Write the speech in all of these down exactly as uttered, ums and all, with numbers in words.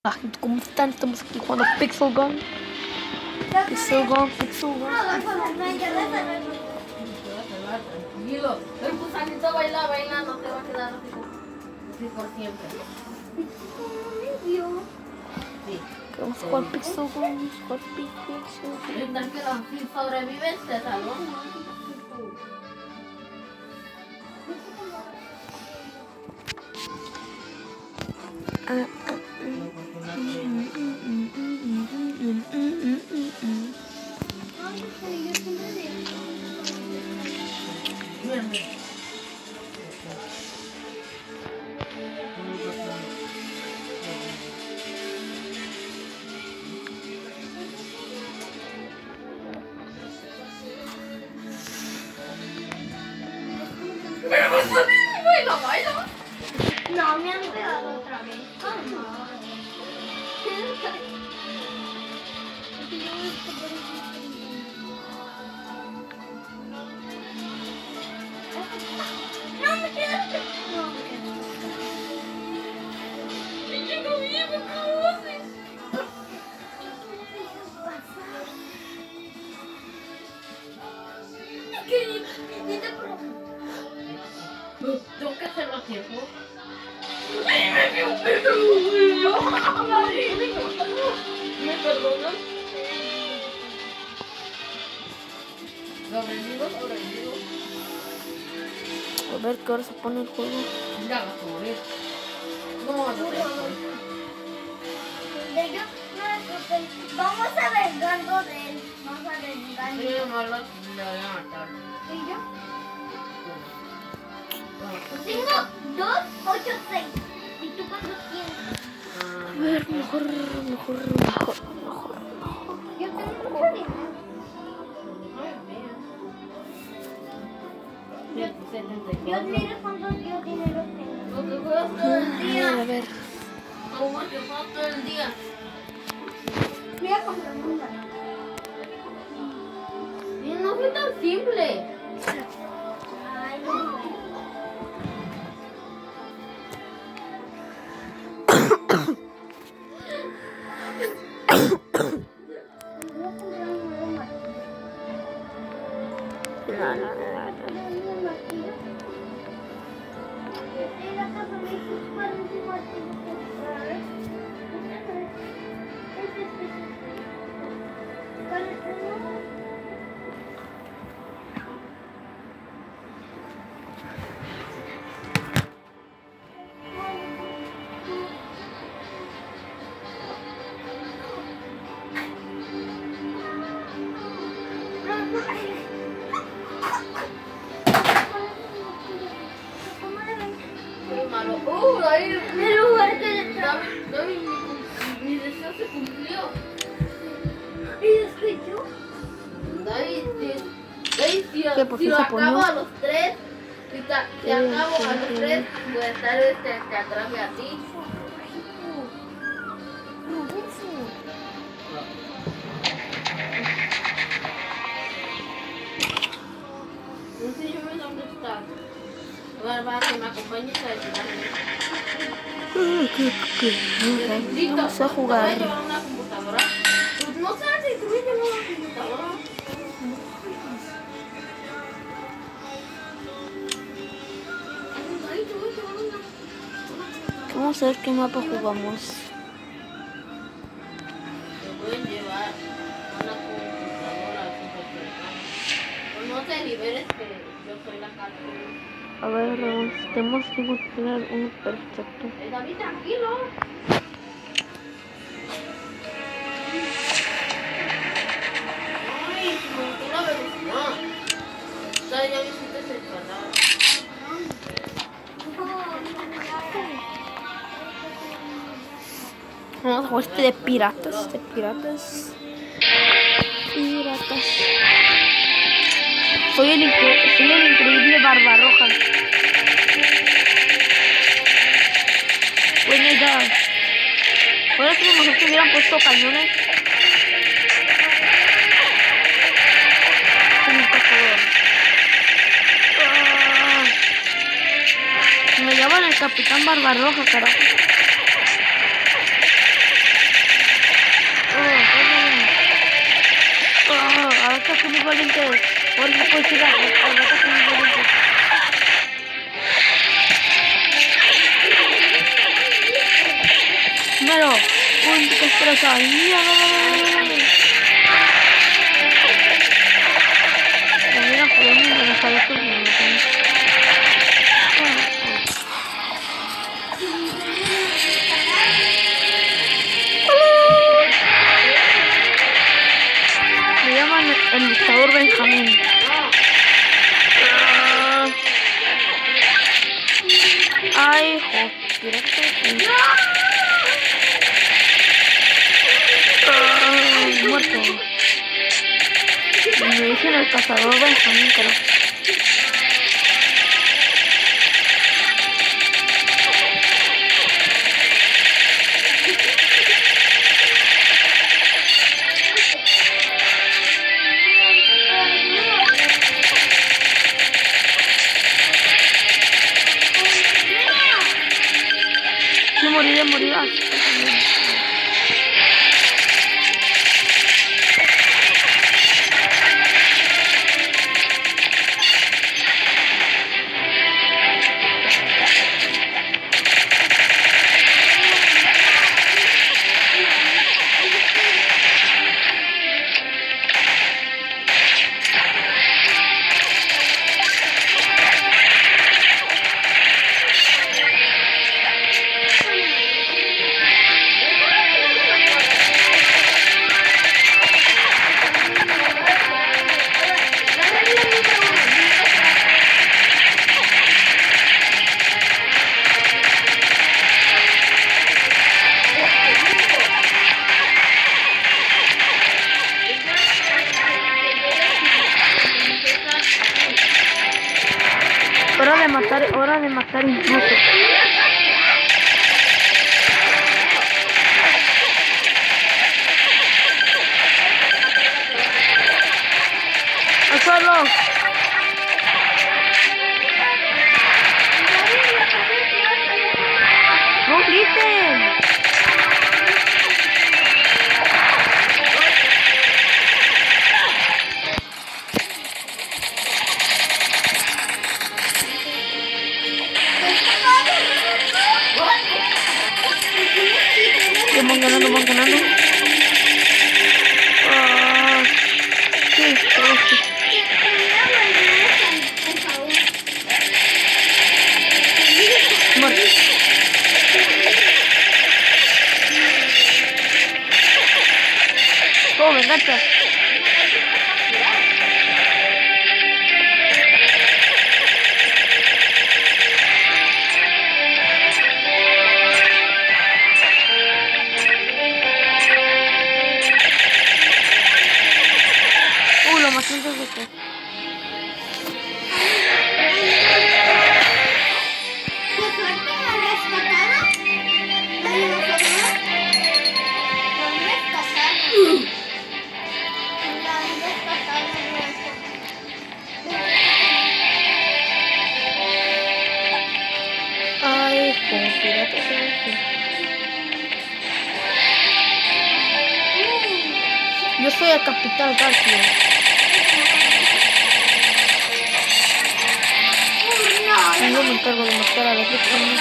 Hola gente, ¿cómo están? Estamos aquí jugando Pixel Gun. Pixel Gun, Pixel Gun. Tranquilo, el gusanito baila, baila, no te va a quedar así, así por siempre. Sí. Vamos a jugar Pixel Gun, vamos a jugar Pixel Gun. Tranquilo, si sobrevives te salvo. Ah, ah. Baila, baila. No, me han pegado otra vez. No, me quedaste. No, me quedaste. Chico, bien, ¿cómo haces? Tengo que hacerlo a tiempo. ¿Me perdonan? Sobrevivo, sobrevivo. A ver qué hora se pone el juego. Ya vas a morir. No, no te morir. De ellos, no, vamos a vengarlo de él. Vamos a vengarlo. Sí, no lo le voy a matar. ¿Y yo? Tengo dos, ocho, seis. ¿Y tú cuántos tienes? A ver, mejor, mejor, mejor, mejor. Yo tengo mucho dinero. Dios, mire cuántos yo dinero tengo. Lo que juegas todo el A ver, día. a ver. ¿Cómo es que juegas todo el día? Voy a comprar un banco. Y no fue tan simple. Ay, no. Voy a comprar un nuevo martillo. No, no, no, no. Un nuevo martillo. En la casa me hizo para un martillo. A ver. Este, este, este. ¿Cuál es el nuevo? Qué malo. Uh, David. El lugar que le David, David, mi, mi deseo se cumplió. ¿Y escuchó? David, si, David, si, ¿Qué, por si qué lo se acabo ponió? a los tres, si, ta- si Sí, acabo sí, a los sí. tres, pues tal vez te, te atrape a ti. Enséñame dónde estás. A ver, va, que me acompañes a ayudarme. Ah, ¿Qué, qué? Listo. Vamos a ¿Te voy a jugar. llevar una computadora? Pues no sé si te voy a llevar una computadora. Ay, te voy a llevar una, una computadora. Vamos a ver qué mapa jugamos. Te voy a llevar una computadora super cercana. Pues no te liberes que yo soy la cárcel. A ver, vamos, tenemos que encontrar uno perfecto. Eh, David, tranquilo. Ay, se me botó la velocidad. Ya, ya visité ese canal. Vamos a jugar este de piratas, de piratas. Piratas. Soy el, incre- soy el increíble Barbarroja. Buena idea. Hubiera sido mejor que hubieran puesto cañones. Sí, por favor. Ah. Me llaman el Capitán Barbarroja, carajo. ataque conmigo alguien que... Ahora se puede llegar. Ahora ataque conmigo alguien que... Primero. Uy, qué estresa. Mira, no, no, no, no, no. Mira, por mí me dejaré tu vida. Me llaman el luchador Benjamín. Ay, joder. Ay, muerto. Me dicen el cazador Benjamín, pero... Sí, moriré, morirás. Hora de matar, hora de matar incluso. ¡Al suelo! ¡No griten! Van ganando, van ganando. Ah, sí, todo sí. Muerto. Oh, venganza. Antes de que... ¿Qué suerte me han rescatado? ¿Me han rescatado? Me han rescatado. Me han rescatado. Ay, joder, ¿qué es esto? Yo soy el Capitán García. Yo me encargo de matar a las víctimas.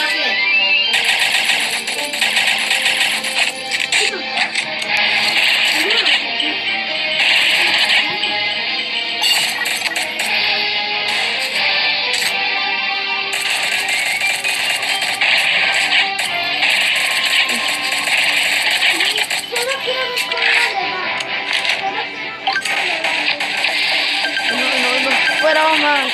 Solo quiero ver cómo le va. Solo quiero ver cómo le va. No, no, no. Fuera, mamá.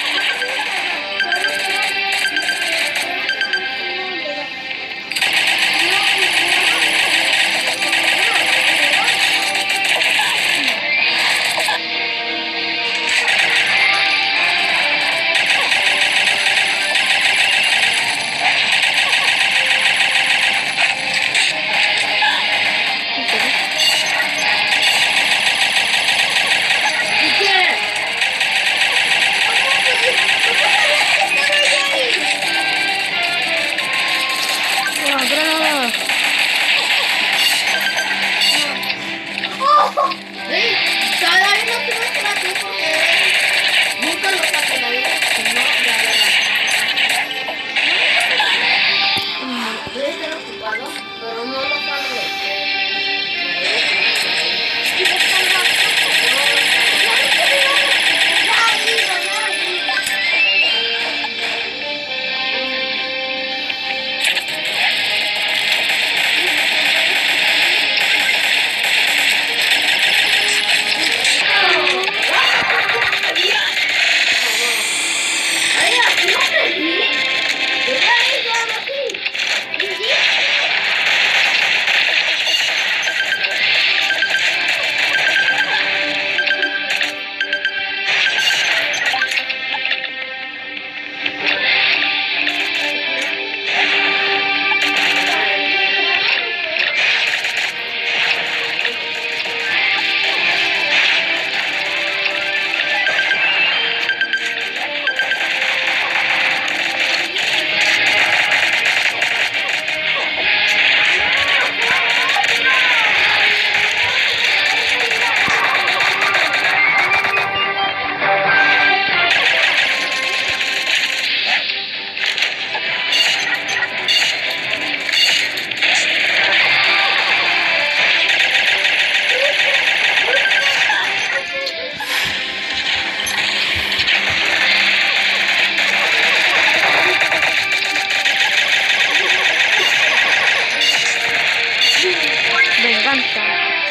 Venganza.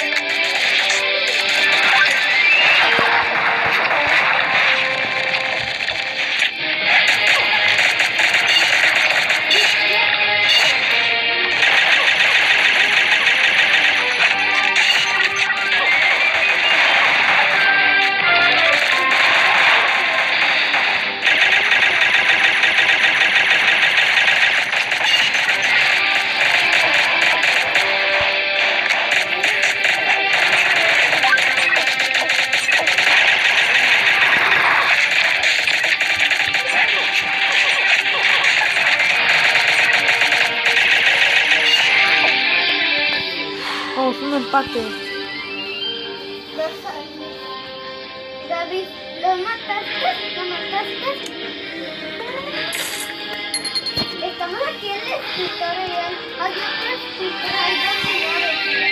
Vamos, un empate. David, ¿lo mataste? ¿Lo mataste? Estamos aquí en el escritorio. Hay otro escritorio. Hay dos señores.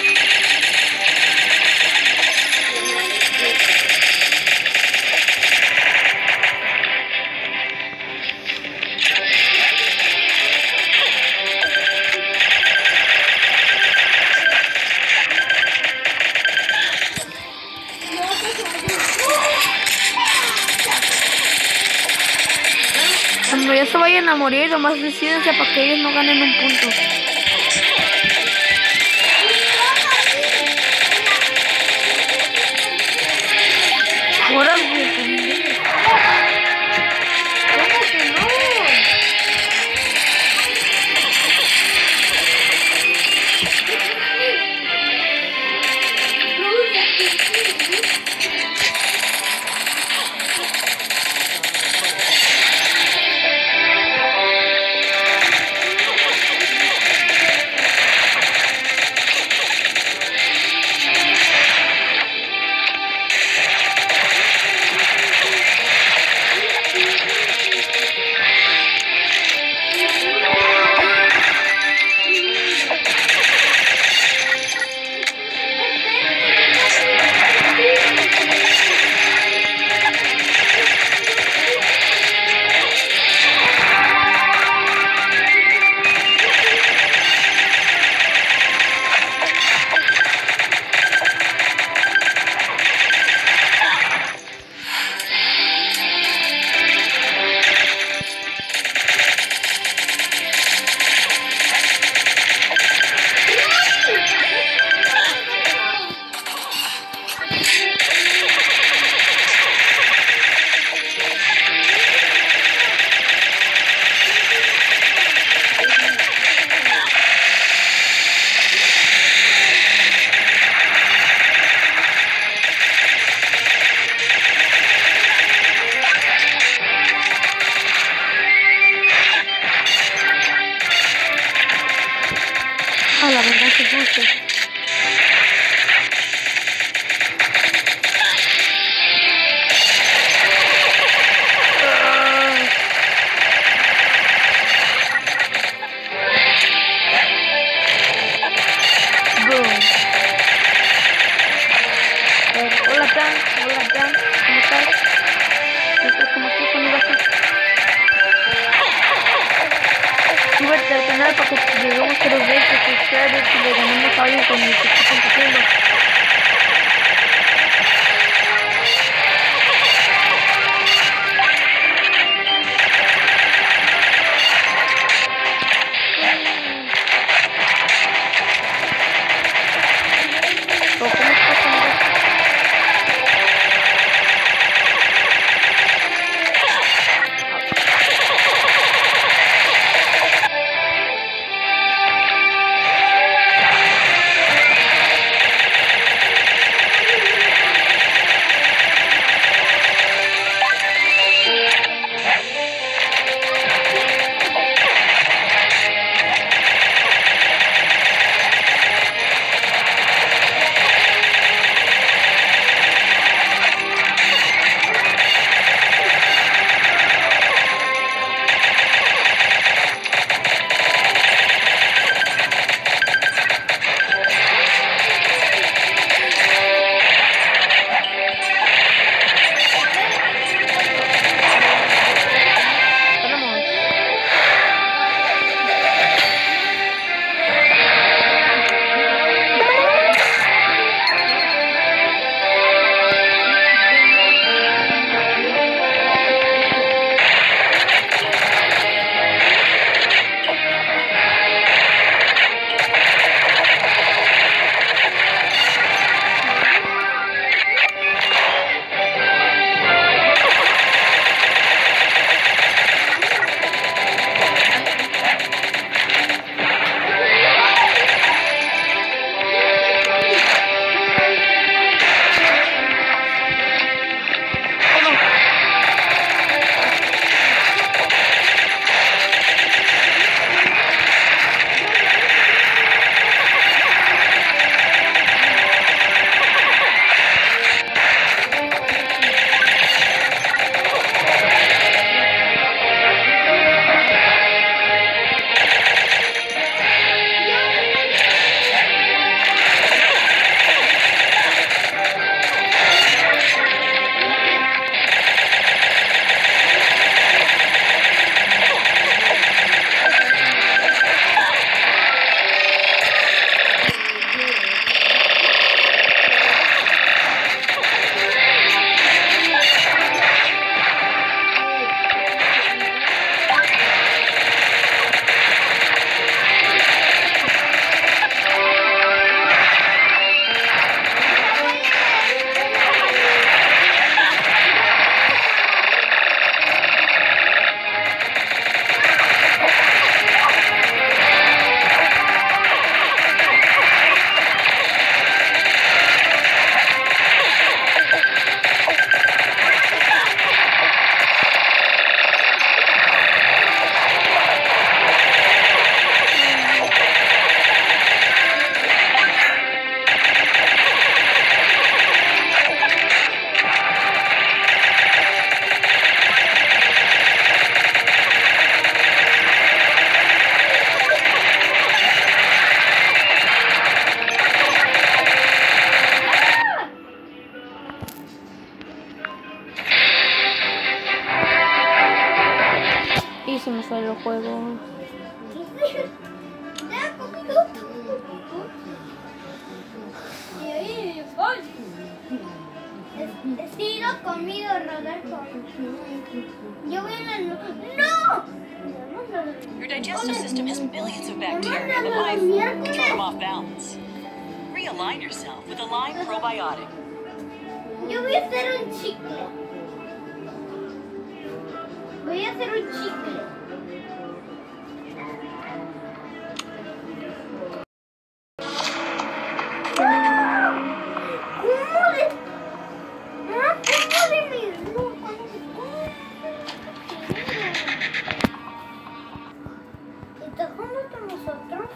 Cuando ya se vayan a morir, nomás decídense para que ellos no ganen un punto. Ahora me confundí. ¿Cómo que no? Ah, la verdad que justo. Boom. Eh, hola, Jan. Hola, Jan. ¿Cómo estás? ¿Cómo estás? ¿Cómo estás, amigazo? Súbete al canal para que lleguemos a los veinte suscriptores y le ganemos a alguien con el que estoy compitiendo. ¿Cómo estás, amigazo? fue el juego. Ya comido. Y ahí voy. He sido comido, Rodolfo. Yo voy a la... ¡No! Your digestive system has billions of bacteria, and the life can throw them off balance. Realign yourself with Align Probiotic. Yo voy a hacer un chicle. Voy a hacer un chicle. ¿Cómo de...? Ah, ¿cómo de mi...? No, ¿cómo de...? ¿Estás jugando con nosotros?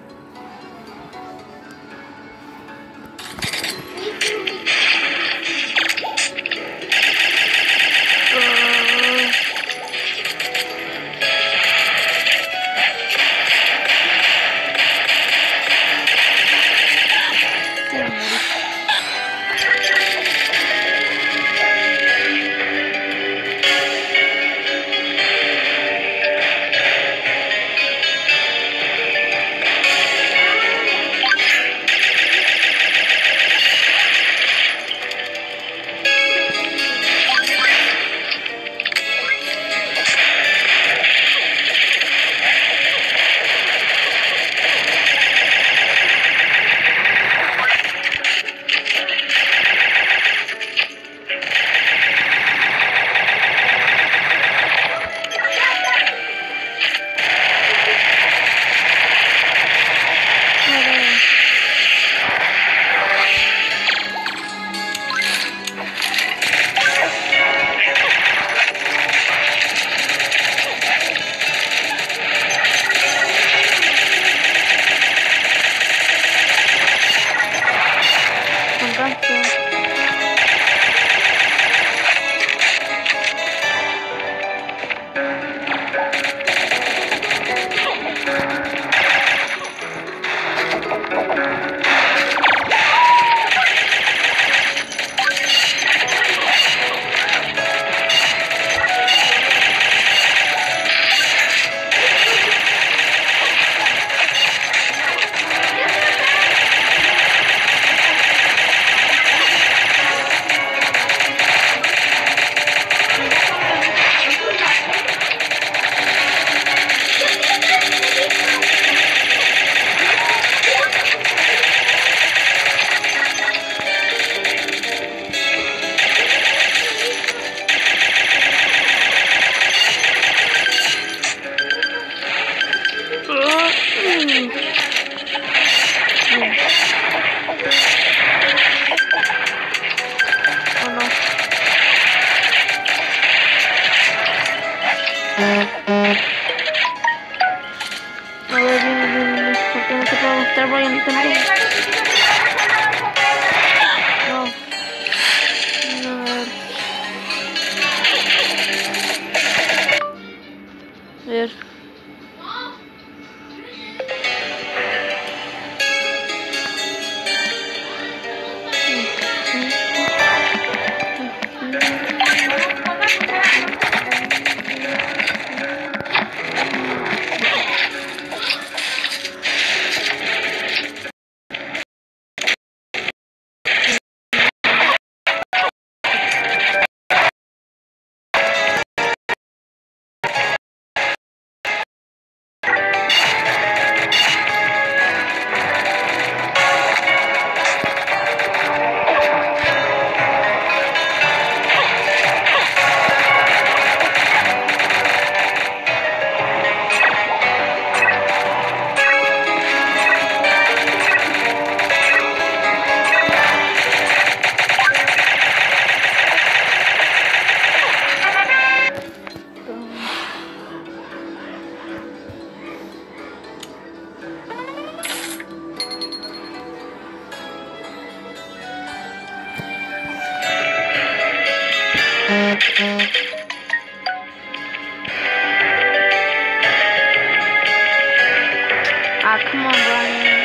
Ah, come on, Brian.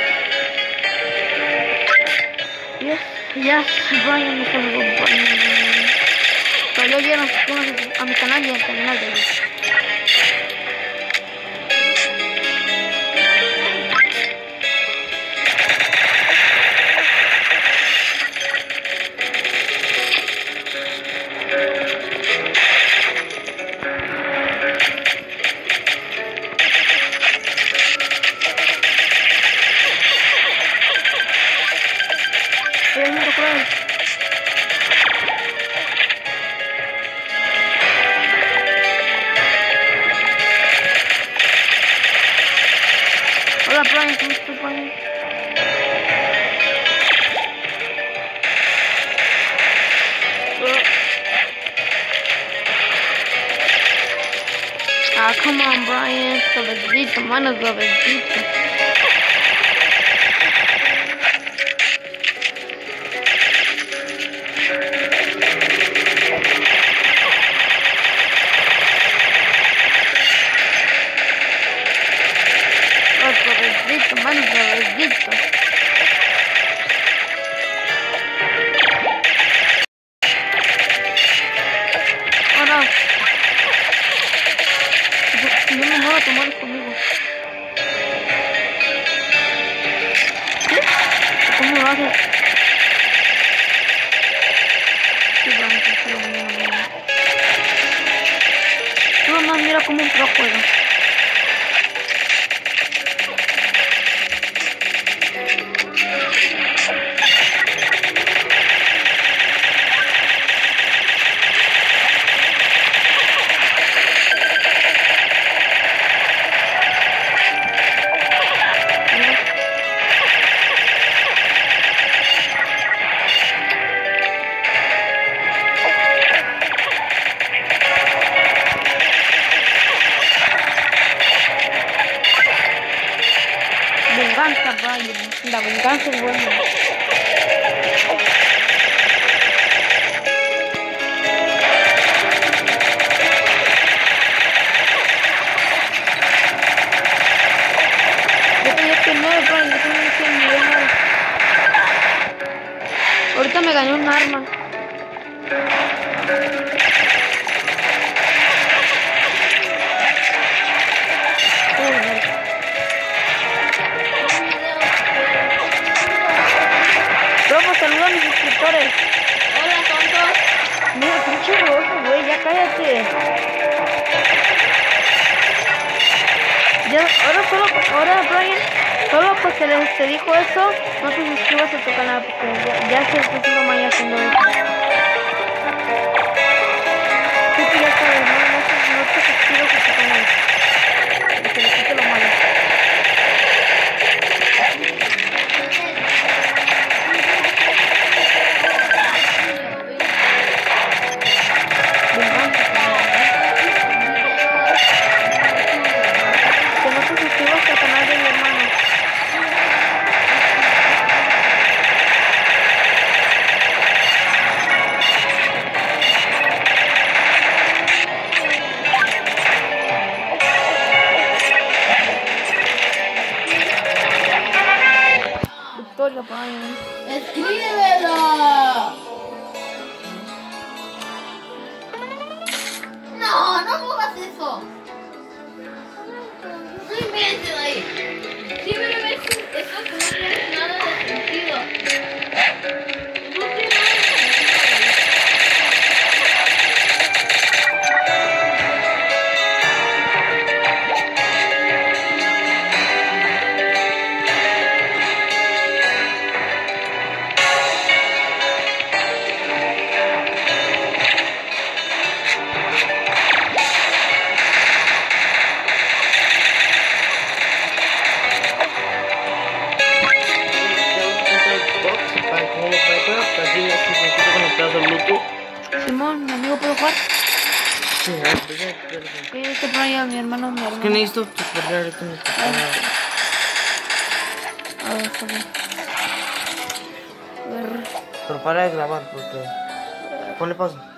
Yes, yes, Brian, me saludó Brian. Pero ya llegaron, suscríbanse a mi canal y al canal de ellos. estoy haciendo cruel. Hola, Brian, ¿cómo estás, Brian? Ah, come on, Brian. Suavecito, mano, suavecito. Oh, suavecito, mano, suavecito. Ahora. Si yo me muero, te mueres conmigo. ¿Qué? ¿Cómo lo haces? Sí, vamos a hacerlo mañana, mañana. Tú nomás mira cómo un pro juega. Venganza, Brian. La venganza es buena. Yo tenía que nueve, Brian. Yo tenía que nueve. Ahorita me gané un arma. Vamos, saluda a mis suscriptores. Hola, tontos. Mira, pinche rojo, güey, ya cállate. Ya, ahora solo, ahora Brian, solo porque les te dijo eso, no te suscribas a tu canal porque ya, ya se está haciendo mal haciendo eso. Sí, que ya sabes, no, no, te- no te suscribas a tu canal. Porque le quite lo malo. Venganza, que no te suscribas al canal de mi hermano. Victoria, Brian. ¡Escríbelo! No, no pongas eso. No inventes ahí. Simplemente eso que no tiene nada de sentido. No tiene nada de sentido. Simón, mi amigo, ¿puedo jugar? Sí, a ver, pues ya, ya lo tengo. Sí, este Brian, mi hermano, mi hermano. ¿Qué necesito? Pues perder ahorita mi computadora. A ver, está bien. A ver. Pero para de grabar porque... Ponle pausa.